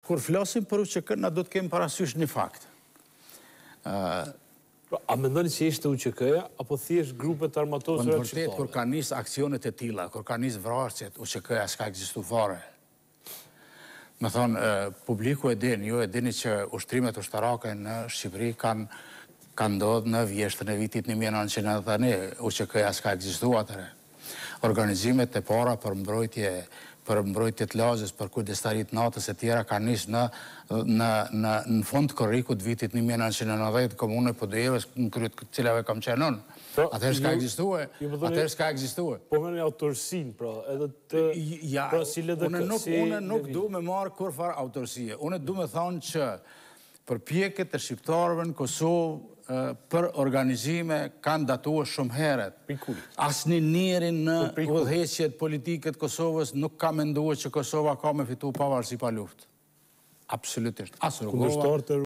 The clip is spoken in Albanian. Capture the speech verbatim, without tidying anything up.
kur flasim për U Q K, na do të kemi parasysh një fakt. A mendoni që ishte U Q K-ja, apo thjesht grupet armatosura shqiptare? Në vërtet, shqiptare? kur ka nis aksionet e tilla, kur ka nis vrasjet, U Q K-ja s'ka ekzistu fare. Me thonë, publiku e din, ju e dini që ushtrimet ushtarake në Shqipëri kanë kanë ndodhë në vjeshtën e vitit një mijë e nëntëqind e nëntëdhjetë e një, U Q K-ja s'ka ekzistu atëre. Organizimet e para për mbrojtje për mbrojtje të lagjes, për kujdestarit natës e tjera, ka nisë në, në, në, në fond korrikut vitit një mijë e nëntëqind e nëntëdhjetë, komune Podujevës, në kryet cilave kam qenë unë. Atëherë s'ka ekzistue, atëherë s'ka ekzistue. Po me një autorsin, pra, edhe të... Ja, pra, si L D K, unë nuk, si unë nuk Levin. du me marë kur farë autorsie. Unë du me thonë që përpjekjet e shqiptarëve në Kosovë për organizime kanë datua shumë heret. Asnjë njeri në udhëheqjet politike të Kosovës nuk ka menduar që Kosova ka me fitu pavarësi pa luftë. Absolutisht. As Rugova,